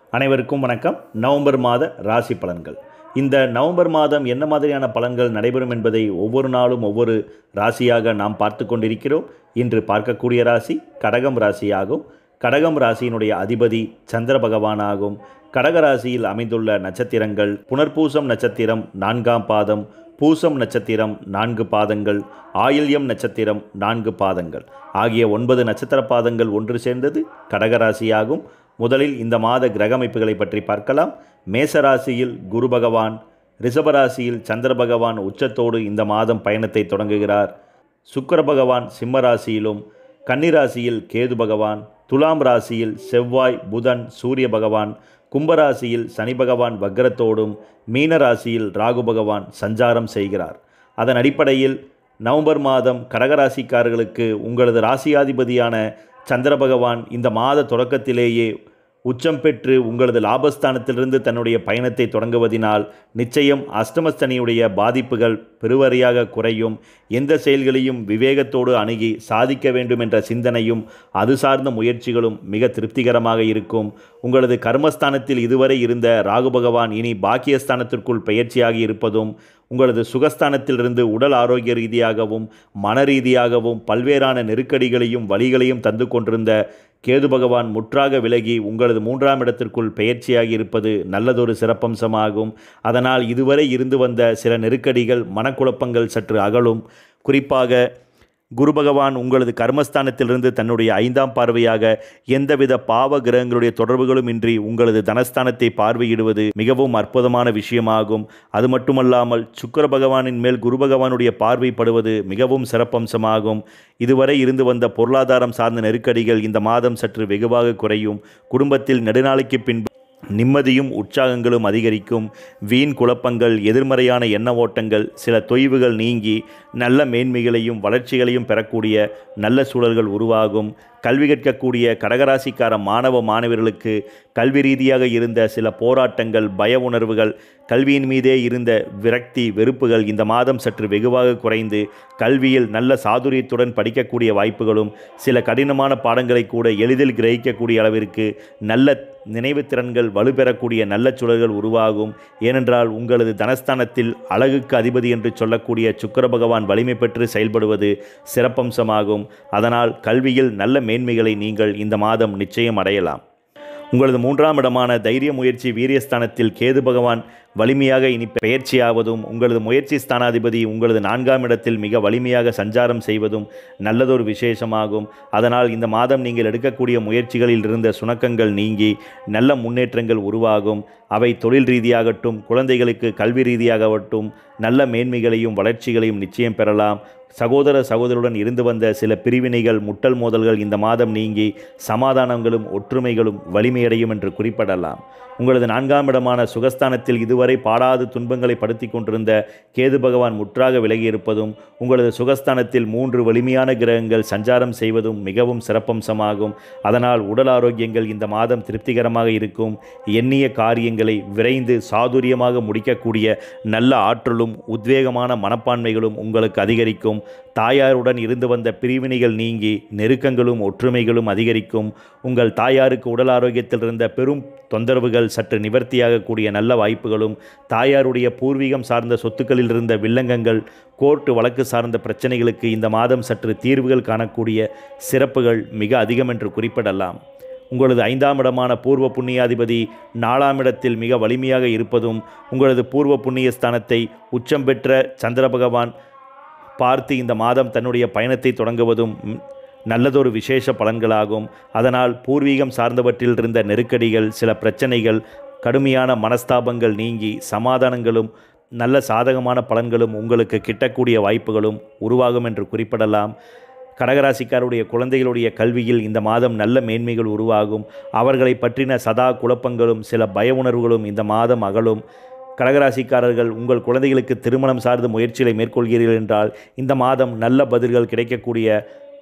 அனைவருக்கும் வணக்கம். நவம்பர் மாத ராசி பலன்கள். இந்த நவம்பர் மாதம் என்ன மாதிரியான பலன்கள் நடைபெறும் என்பதை ஒவ்வொரு நாளும் ஒவ்வொரு ராசியாக நாம் பார்த்து கொண்டிருக்கிறோம். இன்று பார்க்கக்கூடிய ராசி கடகம் ராசியாகும். கடகம் ராசியினுடைய அதிபதி சந்திர பகவானாகும். கடக ராசியில் அமைந்துள்ள நட்சத்திரங்கள் புனர்பூசம் நட்சத்திரம் 4ஆம் பாதம், பூசம் நட்சத்திரம் 4 பாதங்கள், ஆயில்யம் நட்சத்திரம் 4 பாதங்கள் ஆகிய 9 நட்சத்திர பாதங்கள் ஒன்று சேர்ந்தது கடகராசியாகும். முதலில் இந்த மாத கிரக அமைப்புகளை பற்றி பார்க்கலாம். மேசராசியில் குரு பகவான், ரிஷபராசியில் சந்திர பகவான் உச்சத்தோடு இந்த மாதம் பயணத்தை தொடங்குகிறார். சுக்கிர பகவான் சிம்ம ராசியிலும், கன்னிராசியில் கேது பகவான், துலாம் ராசியில் செவ்வாய், புதன், சூரிய பகவான், கும்பராசியில் சனி பகவான் வக்ரத்தோடும், மீன ராசியில் ராகு பகவான் சஞ்சாரம் செய்கிறார். அதன் அடிப்படையில் நவம்பர் மாதம் கடகராசிக்காரர்களுக்கு உங்களது ராசியாதிபதியான சந்திர பகவான் இந்த மாத தொடக்கத்திலேயே உச்சம் பெற்று உங்களது லாபஸ்தானத்திலிருந்து தன்னுடைய பயணத்தை தொடங்குவதினால் நிச்சயம் அஷ்டமஸ்தனியுடைய பாதிப்புகள் பெருவாரியாக குறையும். எந்த செயல்களையும் விவேகத்தோடு அணுகி சாதிக்க வேண்டும் என்ற சிந்தனையும் அது சார்ந்த முயற்சிகளும் மிக திருப்திகரமாக இருக்கும். உங்களது கர்மஸ்தானத்தில் இதுவரை இருந்த ராகு பகவான் இனி பாக்கியஸ்தானத்திற்குள் பெயர்ச்சியாகி இருப்பதும், உங்களது சுகஸ்தானத்திலிருந்து உடல் ஆரோக்கிய ரீதியாகவும் மன ரீதியாகவும் பல்வேறான நெருக்கடிகளையும் வலிகளையும் தந்து கொண்டிருந்த கேது பகவான் முற்றாக விலகி உங்களது 3ஆம் இடத்திற்குள் பெயர்ச்சியாகி இருப்பது நல்லதொரு சிறப்பம்சமாகும். அதனால் இதுவரை இருந்து வந்த சில நெருக்கடிகள், மனக்குழப்பங்கள் சற்று அகலும். குறிப்பாக குரு பகவான் உங்களது கர்மஸ்தானத்திலிருந்து தன்னுடைய 5ஆம் பார்வையாக எந்தவித பாவ கிரகங்களுடைய தொடர்புகளும் இன்றி உங்களது தனஸ்தானத்தை பார்வையிடுவது மிகவும் அற்புதமான விஷயமாகும். அது மட்டுமல்லாமல் சுக்கிர பகவானின் மேல் குரு பகவானுடைய பார்வைப்படுவது மிகவும் சிறப்பம்சமாகும். இதுவரை இருந்து வந்த பொருளாதாரம் சார்ந்த நெருக்கடிகள் இந்த மாதம் சற்று வெகுவாக குறையும். குடும்பத்தில் நெடுநாளைக்கு பின்பு நிம்மதியும் உற்சாகங்களும் அதிகரிக்கும். வீண் குழப்பங்கள், எதிர்மறையான எண்ண ஓட்டங்கள், சில தொய்வுகள் நீங்கி நல்ல மேன்மைகளையும் வளர்ச்சிகளையும் பெறக்கூடிய நல்ல சூழல்கள் உருவாகும். கல்வி கற்கக்கூடிய கடகராசிக்கார மாணவ மாணவர்களுக்கு கல்வி ரீதியாக இருந்த சில போராட்டங்கள், பய உணர்வுகள், கல்வியின் மீதே இருந்த விரக்தி, வெறுப்புகள் இந்த மாதம் சற்று வெகுவாக குறைந்து கல்வியில் நல்ல சாதுரியத்துடன் படிக்கக்கூடிய வாய்ப்புகளும், சில கடினமான பாடங்களை கூட எளிதில் கிரகிக்கக்கூடிய அளவிற்கு நல்ல நினைவு திறன்கள் வலுப்பெறக்கூடிய நல்ல சூழல்கள் உருவாகும். ஏனென்றால் உங்களது தனஸ்தானத்தில் அழகுக்கு அதிபதி என்று சொல்லக்கூடிய சுக்கிர பகவான் வலிமை பெற்று செயல்படுவது சிறப்பம்சமாகும். அதனால் கல்வியில் நல்ல மேன்மைகளை நீங்கள் இந்த மாதம் நிச்சயம் அடையலாம். உங்களது 3ஆம் இடமான தைரிய முயற்சி வீரியஸ்தானத்தில் கேது பகவான் வலிமையாக இனி பெயர்ச்சியாவதும், உங்களது முயற்சி ஸ்தானாதிபதி உங்களது 4ஆம் இடத்தில் மிக வலிமையாக சஞ்சாரம் செய்வதும் நல்லதொரு விசேஷமாகும். அதனால் இந்த மாதம் நீங்கள் எடுக்கக்கூடிய முயற்சிகளில் இருந்த சுணக்கங்கள் நீங்கி நல்ல முன்னேற்றங்கள் உருவாகும். அவை தொழில் ரீதியாகட்டும், குழந்தைகளுக்கு கல்வி ரீதியாகட்டும் நல்ல மேன்மைகளையும் வளர்ச்சிகளையும் நிச்சயம் பெறலாம். சகோதர சகோதரருடன் இருந்து வந்த சில பிரிவினைகள், முட்டல் மோதல்கள் இந்த மாதம் நீங்கி சமாதானங்களும் ஒற்றுமைகளும் வலிமையடையும் என்று குறிப்பிடலாம். உங்களது 4ஆம் இடமான சுகஸ்தானத்தில் இதுவரை பாடாது துன்பங்களை படுத்தி கொண்டிருந்த கேது பகவான் முற்றாக விலகியிருப்பதும், உங்களது சுகஸ்தானத்தில் 3 வலிமையான கிரகங்கள் சஞ்சாரம் செய்வதும் மிகவும் சிறப்பம்சமாகும். அதனால் உடல் ஆரோக்கியங்கள் இந்த மாதம் திருப்திகரமாக இருக்கும். எண்ணிய காரியங்களை விரைந்து சாதுரியமாக முடிக்கக்கூடிய நல்ல ஆற்றலும் உத்வேகமான மனப்பான்மைகளும் உங்களுக்கு அதிகரிக்கும். தாயாருடன் இருந்து வந்த பிரிவினைகள் நீங்கி நெருக்கங்களும் ஒற்றுமைகளும் அதிகரிக்கும். உங்கள் தாயாருக்கு உடல் ஆரோக்கியத்தில் இருந்த பெரும் தொந்தரவுகள் சற்று நிவர்த்தியாகக்கூடிய நல்ல வாய்ப்புகளும், தாயாருடைய பூர்வீகம் சார்ந்த சொத்துக்களில் இருந்த வில்லங்கங்கள், கோர்ட்டு வழக்கு சார்ந்த பிரச்சனைகளுக்கு இந்த மாதம் சற்று தீர்வுகள் காணக்கூடிய சிறப்புகள் மிக அதிகம் என்று குறிப்பிடலாம். உங்களது 5ஆம் இடமான பூர்வ புண்ணியாதிபதி 4ஆம் இடத்தில் மிக வலிமையாக இருப்பதும், உங்களது பூர்வ புண்ணிய ஸ்தானத்தை உச்சம் பெற்ற சந்திர பகவான் பார்த்து இந்த மாதம் தன்னுடைய பயணத்தை தொடங்குவதும் நல்லதொரு விசேஷ பலன்களாகும். அதனால் பூர்வீகம் சார்ந்தவற்றில் இருந்த நெருக்கடிகள், சில பிரச்சனைகள், கடுமையான மனஸ்தாபங்கள் நீங்கி சமாதானங்களும் நல்ல சாதகமான பலன்களும் உங்களுக்கு கிட்டக்கூடிய வாய்ப்புகளும் உருவாகும் என்று குறிப்பிடலாம். கடகராசிக்காருடைய குழந்தைகளுடைய கல்வியில் இந்த மாதம் நல்ல மேன்மைகள் உருவாகும். அவர்களை பற்றின சதா குழப்பங்களும் சில பய உணர்வுகளும் இந்த மாதம் அகலும். கடகராசிக்காரர்கள் உங்கள் குழந்தைகளுக்கு திருமணம் சார்ந்த முயற்சிகளை மேற்கொள்கிறீர்கள் என்றால் இந்த மாதம் நல்ல பதில்கள் கிடைக்கக்கூடிய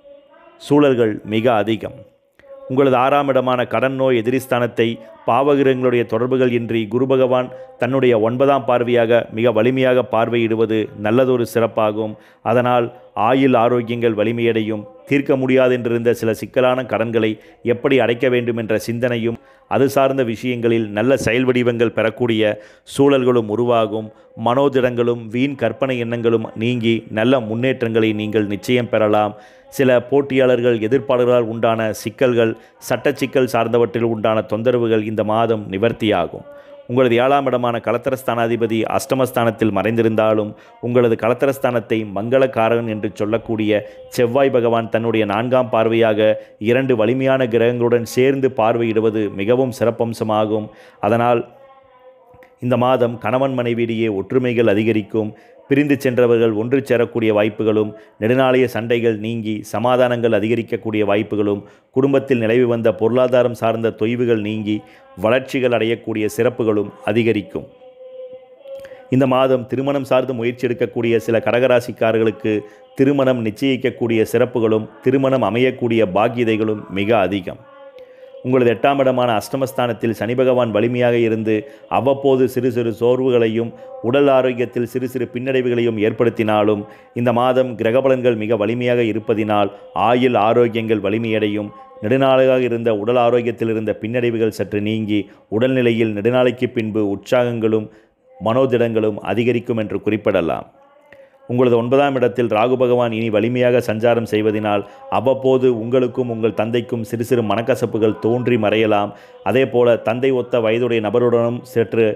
சூழல்கள் மிக அதிகம். உங்களது 6ஆம் இடமான கடன் நோய் எதிரிஸ்தானத்தை பாவகிரகங்களுடைய தொடர்புகள் இன்றி குரு பகவான் தன்னுடைய 9ஆம் பார்வையாக மிக வலிமையாக பார்வையிடுவது நல்லதொரு சிறப்பாகும். அதனால் ஆயுள் ஆரோக்கியங்கள் வலிமையடையும். தீர்க்க முடியாதென்றிருந்த சில சிக்கலான கடன்களை எப்படி அடைக்க வேண்டும் என்ற சிந்தனையும் அது சார்ந்த விஷயங்களில் நல்ல செயல் வடிவங்கள் பெறக்கூடிய சூழல்களும் உருவாகும். மனோதிடங்களும் வீண் கற்பனை எண்ணங்களும் நீங்கி நல்ல முன்னேற்றங்களை நீங்கள் நிச்சயம் பெறலாம். சில போட்டியாளர்கள் எதிர்ப்பாளர்களால் உண்டான சிக்கல்கள், சட்ட சிக்கல் சார்ந்தவற்றில் உண்டான தொந்தரவுகள் இந்த மாதம் நிவர்த்தியாகும். உங்களது 7ஆம் இடமான கலத்திரஸ்தானாதிபதி அஷ்டமஸ்தானத்தில் மறைந்திருந்தாலும் உங்களது கலத்திரஸ்தானத்தை மங்களகாரகன் என்று சொல்லக்கூடிய செவ்வாய் பகவான் தன்னுடைய 4ஆம் பார்வையாக 2 வலிமையான கிரகங்களுடன் சேர்ந்து பார்வையிடுவது மிகவும் சிறப்பம்சமாகும். அதனால் இந்த மாதம் கணவன் மனைவியிடையே ஒற்றுமைகள் அதிகரிக்கும். பிரிந்து சென்றவர்கள் ஒன்று சேரக்கூடிய வாய்ப்புகளும், நெடுநாளைய சண்டைகள் நீங்கி சமாதானங்கள் அதிகரிக்கக்கூடிய வாய்ப்புகளும், குடும்பத்தில் நிலவி வந்த பொருளாதாரம் சார்ந்த தொய்வுகள் நீங்கி வளர்ச்சிகள் அடையக்கூடிய சிறப்புகளும் அதிகரிக்கும். இந்த மாதம் திருமணம் சார்ந்து முயற்சி எடுக்கக்கூடிய சில கடகராசிக்காரர்களுக்கு திருமணம் நிச்சயிக்கக்கூடிய சிறப்புகளும், திருமணம் அமையக்கூடிய பாக்கியதைகளும் மிக அதிகம். உங்களது 8ஆம் இடமான அஷ்டமஸ்தானத்தில் சனி பகவான் வலிமையாக இருந்து அவ்வப்போது சிறு சிறு சோர்வுகளையும் உடல் ஆரோக்கியத்தில் சிறு சிறு பின்னடைவுகளையும் ஏற்படுத்தினாலும் இந்த மாதம் கிரகபலன்கள் மிக வலிமையாக இருப்பதினால் ஆயுள் ஆரோக்கியங்கள் வலிமையடையும். நெடுநாளாக இருந்த உடல் ஆரோக்கியத்தில் இருந்த பின்னடைவுகள் சற்று நீங்கி உடல்நிலையில் நெடுநாளைக்கு பின்பு உற்சாகங்களும் மனோதிடங்களும் அதிகரிக்கும் என்று குறிப்பிடலாம். உங்களது 9ஆம் இடத்தில் ராகு பகவான் இனி வலிமையாக சஞ்சாரம் செய்வதனால் அவ்வப்போது உங்களுக்கும் உங்கள் தந்தைக்கும் சிறு சிறு மனக்கசப்புகள் தோன்றி மறையலாம். அதே போல தந்தை ஒத்த வயதுடைய நபருடனும் சற்று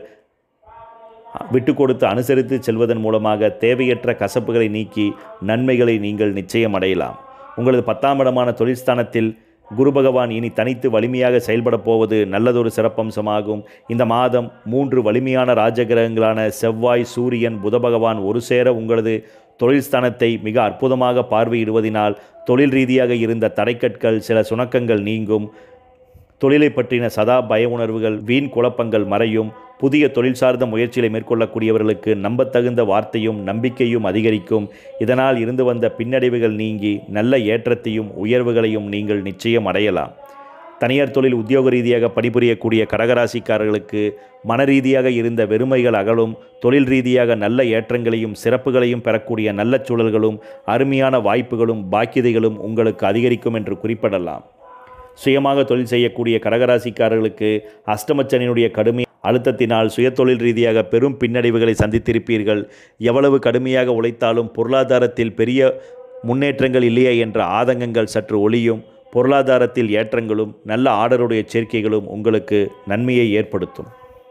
விட்டு கொடுத்து அனுசரித்து செல்வதன் மூலமாக தேவையற்ற கசப்புகளை நீக்கி நன்மைகளை நீங்கள் நிச்சயம் அடையலாம். உங்களது 10ஆம் இடமான தொழில்ஸ்தானத்தில் குரு பகவான் இனி தனித்து வலிமையாக செயல்பட போவது நல்லதொரு சிறப்பம்சமாகும். இந்த மாதம் 3 வலிமையான ராஜகிரகங்களான செவ்வாய், சூரியன், புத பகவான் ஒரு சேர உங்களது தொழில் ஸ்தானத்தை மிக அற்புதமாக பார்வையிடுவதினால் தொழில் ரீதியாக இருந்த தடைக்கற்கள், சில சுணக்கங்கள் நீங்கும். தொழிலை பற்றின சதா பய உணர்வுகள், வீண் குழப்பங்கள் மறையும். புதிய தொழில் சார்ந்த முயற்சிகளை மேற்கொள்ளக்கூடியவர்களுக்கு நம்பத்தகுந்த வார்த்தையும் நம்பிக்கையும் அதிகரிக்கும். இதனால் இருந்து வந்த பின்னடைவுகள் நீங்கி நல்ல ஏற்றத்தையும் உயர்வுகளையும் நீங்கள் நிச்சயம் அடையலாம். தனியார் தொழில் உத்தியோக ரீதியாக பணிபுரியக்கூடிய கடகராசிக்காரர்களுக்கு மனரீதியாக இருந்த வெறுமைகள் அகலும். தொழில் ரீதியாக நல்ல ஏற்றங்களையும் சிறப்புகளையும் பெறக்கூடிய நல்ல சூழல்களும் அருமையான வாய்ப்புகளும் பாக்கியதைகளும் உங்களுக்கு அதிகரிக்கும் என்று குறிப்பிடலாம். சுயமாக தொழில் செய்யக்கூடிய கடகராசிக்காரர்களுக்கு அஷ்டமச்சனியினுடைய கடுமை அழுத்தத்தினால் சுயதொழில் ரீதியாக பெரும் பின்னடைவுகளை சந்தித்திருப்பீர்கள். எவ்வளவு கடுமையாக உழைத்தாலும் பொருளாதாரத்தில் பெரிய முன்னேற்றங்கள் இல்லையே என்ற ஆதங்கங்கள் சற்று ஒளியும். பொருளாதாரத்தில் ஏற்றங்களும் நல்ல ஆர்டருடைய சேர்க்கைகளும் உங்களுக்கு நன்மையை ஏற்படுத்தும்.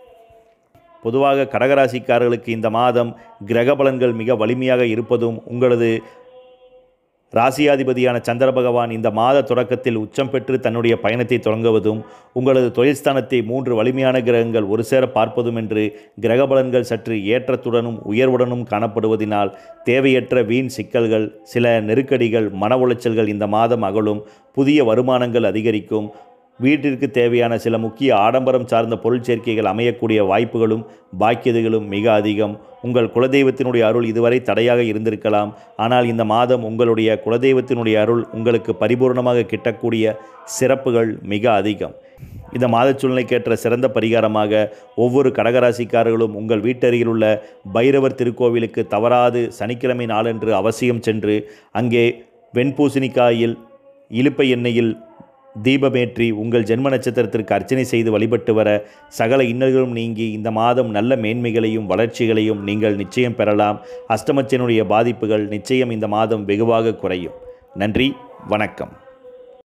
பொதுவாக கடகராசிக்காரர்களுக்கு இந்த மாதம் கிரக பலன்கள் மிக வலிமையாக இருப்பதும், உங்களது ராசியாதிபதியான சந்திர பகவான் இந்த மாத தொடக்கத்தில் உச்சம் பெற்று தன்னுடைய பயணத்தை தொடங்குவதும், உங்களது தொழில்ஸ்தானத்தை 3 வலிமையான கிரகங்கள் ஒரு சேர பார்ப்பதும் என்று கிரக பலன்கள் சற்று ஏற்றத்துடனும் உயர்வுடனும் காணப்படுவதினால் தேவையற்ற வீண் சிக்கல்கள், சில நெருக்கடிகள், மன உளைச்சல்கள் இந்த மாதம் அகலும். புதிய வருமானங்கள் அதிகரிக்கும். வீட்டிற்கு தேவையான சில முக்கிய ஆடம்பரம் சார்ந்த பொருள் சேர்க்கைகள் அமையக்கூடிய வாய்ப்புகளும் பாக்கியதைகளும் மிக அதிகம். உங்கள் குலதெய்வத்தினுடைய அருள் இதுவரை தடையாக இருந்திருக்கலாம். ஆனால் இந்த மாதம் உங்களுடைய குலதெய்வத்தினுடைய அருள் உங்களுக்கு பரிபூர்ணமாக கிட்டக்கூடிய சிறப்புகள் மிக அதிகம். இந்த மாத சூழ்நிலைக்கேற்ற சிறந்த பரிகாரமாக ஒவ்வொரு கடகராசிக்காரர்களும் உங்கள் வீட்டருகில் உள்ள பைரவர் திருக்கோவிலுக்கு தவறாது சனிக்கிழமை நாளன்று அவசியம் சென்று அங்கே வெண்பூசணிக்காயில் இலுப்பை எண்ணெயில் தீபமேற்றி உங்கள் ஜென்ம நட்சத்திரத்திற்கு அர்ச்சனை செய்து வழிபட்டு வர சகல இன்னல்களும் நீங்கி இந்த மாதம் நல்ல மேன்மைகளையும் வளர்ச்சிகளையும் நீங்கள் நிச்சயம் பெறலாம். அஷ்டமச்சனுடைய பாதிப்புகள் நிச்சயம் இந்த மாதம் வெகுவாக குறையும். நன்றி, வணக்கம்.